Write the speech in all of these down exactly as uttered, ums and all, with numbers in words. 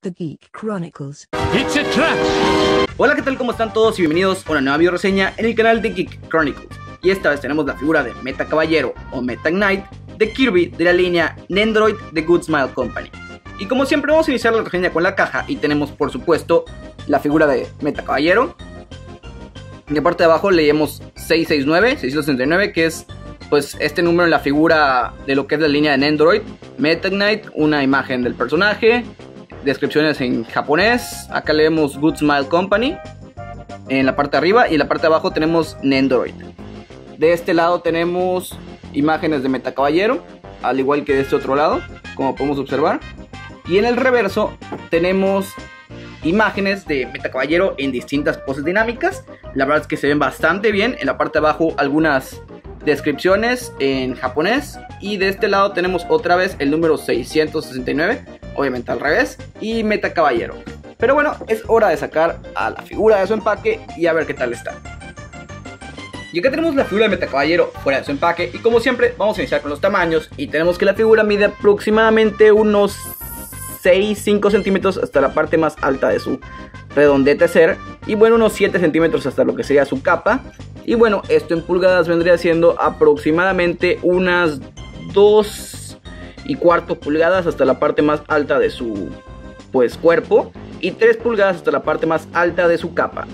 The Geek Chronicles. It's a trap. Hola, ¿qué tal? ¿Cómo están todos? Y bienvenidos a una nueva video reseña en el canal de Geek Chronicles. Y esta vez tenemos la figura de Meta Caballero o Meta Knight de Kirby de la línea Nendoroid de Good Smile Company. Y como siempre vamos a iniciar la reseña con la caja y tenemos por supuesto la figura de Meta Caballero. En la parte de abajo leemos seiscientos sesenta y nueve, seiscientos sesenta y nueve, que es pues este número en la figura de lo que es la línea de Nendoroid. Meta Knight, una imagen del personaje, descripciones en japonés. Acá leemos Good Smile Company en la parte de arriba y en la parte de abajo tenemos Nendoroid. De este lado tenemos imágenes de Meta Caballero, al igual que de este otro lado, como podemos observar. Y en el reverso tenemos imágenes de Meta Caballero en distintas poses dinámicas. La verdad es que se ven bastante bien. En la parte de abajo algunas descripciones en japonés. Y de este lado tenemos otra vez el número seiscientos sesenta y nueve, obviamente al revés, y Meta Caballero. Pero bueno, es hora de sacar a la figura de su empaque y a ver qué tal está. Y acá tenemos la figura de Meta Caballero fuera de su empaque. Y como siempre vamos a iniciar con los tamaños. Y tenemos que la figura mide aproximadamente unos seis a cinco centímetros hasta la parte más alta de su redondete ser. Y bueno, unos siete centímetros hasta lo que sería su capa. Y bueno, esto en pulgadas vendría siendo aproximadamente unas dos y cuarto pulgadas hasta la parte más alta de su pues cuerpo. Y tres pulgadas hasta la parte más alta de su capa.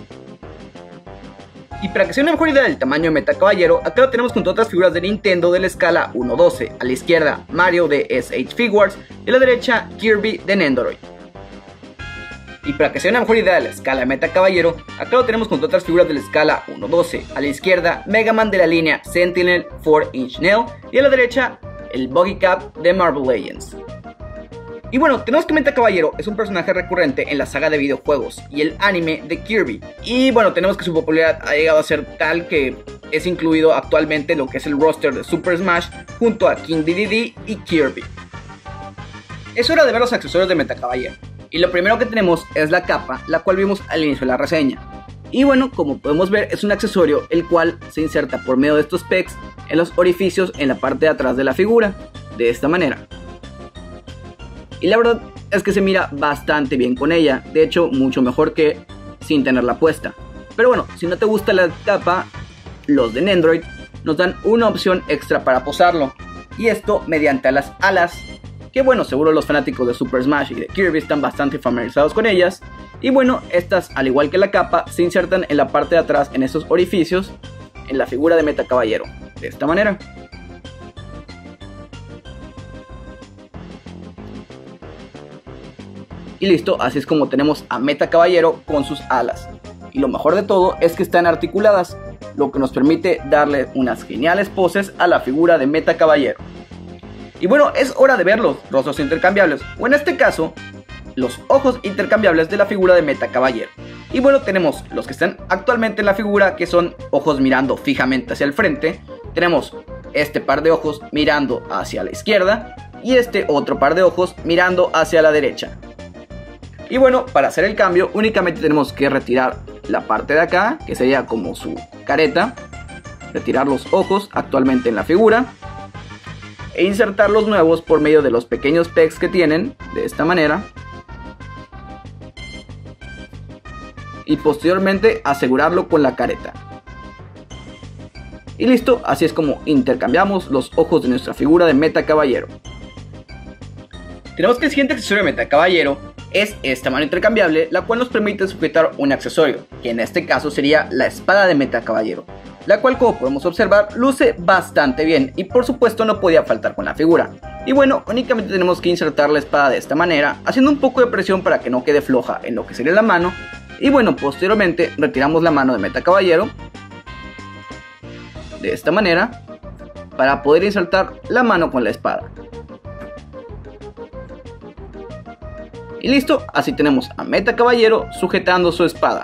Y para que sea una mejor idea del tamaño de Meta Caballero, acá lo tenemos junto a otras figuras de Nintendo de la escala uno doce. A la izquierda Mario de S H Figuarts y a la derecha Kirby de Nendoroid. Y para que sea una mejor idea de la escala de Meta Caballero, acá lo tenemos junto a otras figuras de la escala uno doce. A la izquierda Mega Man de la línea Sentinel cuatro inch Nail y a la derecha el Buggy Cap de Marvel Legends. Y bueno, tenemos que Meta Caballero es un personaje recurrente en la saga de videojuegos y el anime de Kirby. Y bueno, tenemos que su popularidad ha llegado a ser tal que es incluido actualmente en lo que es el roster de Super Smash junto a King Dedede y Kirby. Es hora de ver los accesorios de Meta Caballero. Y lo primero que tenemos es la capa, la cual vimos al inicio de la reseña. Y bueno, como podemos ver es un accesorio el cual se inserta por medio de estos pegs en los orificios en la parte de atrás de la figura, de esta manera. Y la verdad es que se mira bastante bien con ella, de hecho mucho mejor que sin tenerla puesta. Pero bueno, si no te gusta la capa, los de Nendoroid nos dan una opción extra para posarlo. Y esto mediante las alas, que bueno, seguro los fanáticos de Super Smash y de Kirby están bastante familiarizados con ellas. Y bueno, estas al igual que la capa se insertan en la parte de atrás en estos orificios en la figura de Meta Caballero, de esta manera. Y listo, así es como tenemos a Meta Caballero con sus alas. Y lo mejor de todo es que están articuladas, lo que nos permite darle unas geniales poses a la figura de Meta Caballero. Y bueno, es hora de ver los rostros intercambiables, o en este caso, los ojos intercambiables de la figura de Meta Caballero. Y bueno, tenemos los que están actualmente en la figura, que son ojos mirando fijamente hacia el frente. Tenemos este par de ojos mirando hacia la izquierda y este otro par de ojos mirando hacia la derecha. Y bueno, para hacer el cambio únicamente tenemos que retirar la parte de acá, que sería como su careta, retirar los ojos actualmente en la figura e insertar los nuevos por medio de los pequeños pegs que tienen, de esta manera. Y posteriormente asegurarlo con la careta. Y listo, así es como intercambiamos los ojos de nuestra figura de Meta Caballero. Tenemos que el siguiente accesorio de Meta Caballero es esta mano intercambiable, la cual nos permite sujetar un accesorio, que en este caso sería la espada de Meta Caballero, la cual, como podemos observar, luce bastante bien y por supuesto no podía faltar con la figura. Y bueno, únicamente tenemos que insertar la espada de esta manera, haciendo un poco de presión para que no quede floja en lo que sería la mano. Y bueno, posteriormente retiramos la mano de Meta Caballero de esta manera para poder insertar la mano con la espada. Y listo, así tenemos a Meta Caballero sujetando su espada.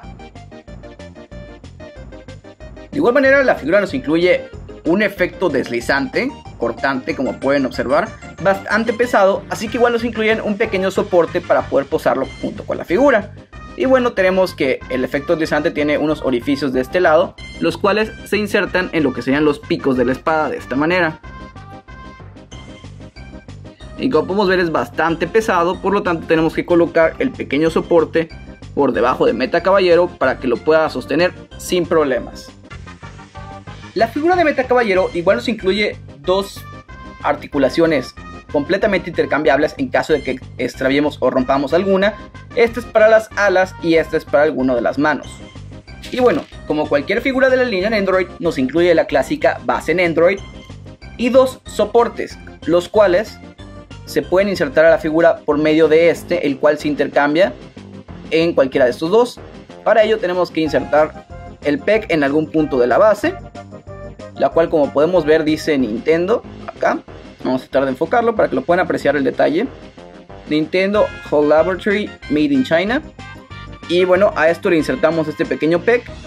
De igual manera la figura nos incluye un efecto deslizante, cortante como pueden observar, bastante pesado, así que igual nos incluyen un pequeño soporte para poder posarlo junto con la figura. Y bueno, tenemos que el efecto deslizante tiene unos orificios de este lado, los cuales se insertan en lo que serían los picos de la espada de esta manera. y como podemos ver es bastante pesado, por lo tanto tenemos que colocar el pequeño soporte por debajo de Meta Caballero para que lo pueda sostener sin problemas. La figura de Meta Caballero igual nos incluye dos articulaciones completamente intercambiables en caso de que extraviemos o rompamos alguna. Esta es para las alas y esta es para alguna de las manos. Y bueno, como cualquier figura de la línea Nendoroid, nos incluye la clásica base Nendoroid y dos soportes, los cuales se pueden insertar a la figura por medio de este, el cual se intercambia en cualquiera de estos dos. Para ello tenemos que insertar el P E C en algún punto de la base, la cual, como podemos ver, dice Nintendo acá. Vamos a tratar de enfocarlo para que lo puedan apreciar el detalle. Nintendo Hall Laboratory Made in China. Y bueno, a esto le insertamos este pequeño P E C.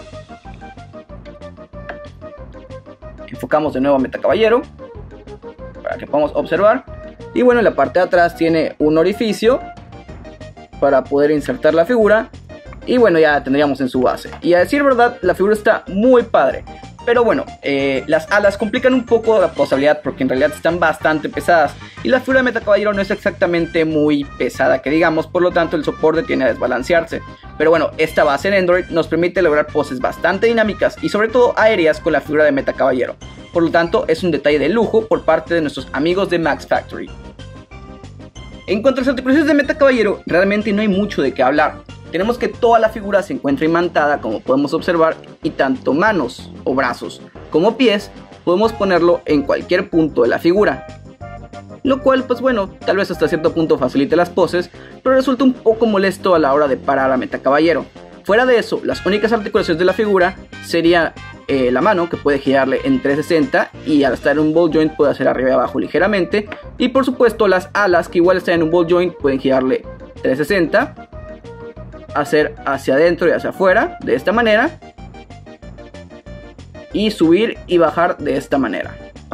Enfocamos de nuevo a Meta Caballero para que podamos observar. Y bueno, en la parte de atrás tiene un orificio para poder insertar la figura. Y bueno, ya la tendríamos en su base. Y a decir verdad, la figura está muy padre. Pero bueno, eh, las alas complican un poco la posabilidad porque en realidad están bastante pesadas. Y la figura de Meta Caballero no es exactamente muy pesada que digamos, por lo tanto el soporte tiene a desbalancearse. Pero bueno, esta base en Nendoroid nos permite lograr poses bastante dinámicas y sobre todo aéreas con la figura de Meta Caballero. Por lo tanto es un detalle de lujo por parte de nuestros amigos de Max Factory. En cuanto a las articulaciones de Meta Caballero, realmente no hay mucho de qué hablar. Tenemos que toda la figura se encuentra imantada, como podemos observar, y tanto manos o brazos como pies podemos ponerlo en cualquier punto de la figura. Lo cual, pues bueno, tal vez hasta cierto punto facilite las poses, pero resulta un poco molesto a la hora de parar a Meta Caballero. Fuera de eso, las únicas articulaciones de la figura sería eh, la mano, que puede girarle en trescientos sesenta y al estar en un ball joint puede hacer arriba y abajo ligeramente. Y por supuesto las alas, que igual están en un ball joint, pueden girarle trescientos sesenta, hacer hacia adentro y hacia afuera de esta manera y subir y bajar de esta manera.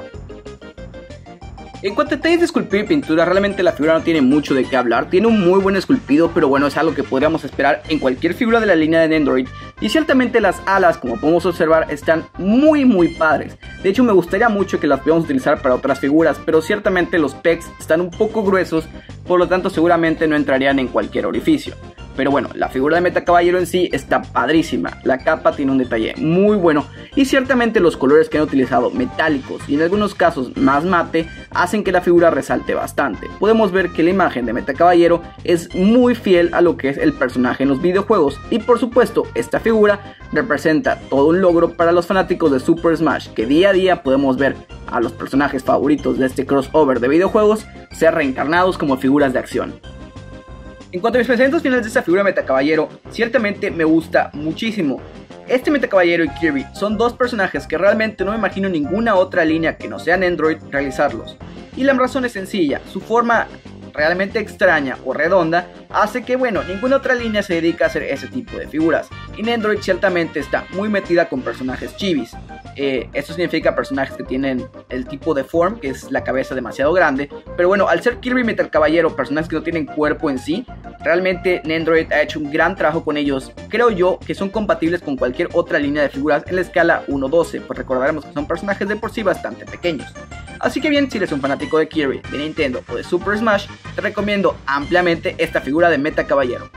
En cuanto a detalles de esculpir y pintura, realmente la figura no tiene mucho de qué hablar. Tiene un muy buen esculpido, pero bueno, es algo que podríamos esperar en cualquier figura de la línea de Nendoroid. Y ciertamente las alas, como podemos observar, están muy muy padres. De hecho, me gustaría mucho que las podamos utilizar para otras figuras, pero ciertamente los pecs están un poco gruesos, por lo tanto seguramente no entrarían en cualquier orificio. Pero bueno, la figura de Meta Caballero en sí está padrísima. La capa tiene un detalle muy bueno y ciertamente los colores que han utilizado, metálicos y en algunos casos más mate, hacen que la figura resalte bastante. Podemos ver que la imagen de Meta Caballero es muy fiel a lo que es el personaje en los videojuegos. Y por supuesto, esta figura representa todo un logro para los fanáticos de Super Smash, que día a día podemos ver a los personajes favoritos de este crossover de videojuegos ser reencarnados como figuras de acción. En cuanto a mis pensamientos finales de esta figura de Meta Caballero, ciertamente me gusta muchísimo. Este Meta Caballero y Kirby son dos personajes que realmente no me imagino ninguna otra línea que no sea Nendoroid realizarlos. Y la razón es sencilla, su forma realmente extraña o redonda hace que, bueno, ninguna otra línea se dedica a hacer ese tipo de figuras. Y Nendoroid ciertamente está muy metida con personajes chivis. Eh, esto significa personajes que tienen el tipo de form, que es la cabeza demasiado grande. Pero bueno, al ser Kirby y Meta Caballero, personajes que no tienen cuerpo en sí, realmente Nendoroid ha hecho un gran trabajo con ellos. Creo yo que son compatibles con cualquier otra línea de figuras en la escala uno doce, pues recordaremos que son personajes de por sí bastante pequeños. Así que bien, si eres un fanático de Kirby, de Nintendo o de Super Smash, te recomiendo ampliamente esta figura de Meta Caballero.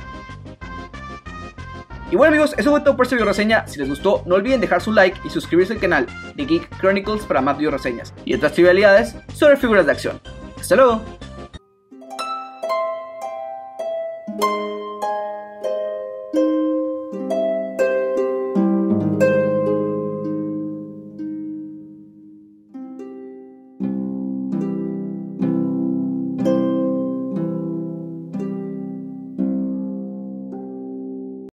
Y bueno amigos, eso fue todo por esta video reseña. Si les gustó, no olviden dejar su like y suscribirse al canal de Geek Chronicles para más video reseñas y otras trivialidades sobre figuras de acción. ¡Hasta luego!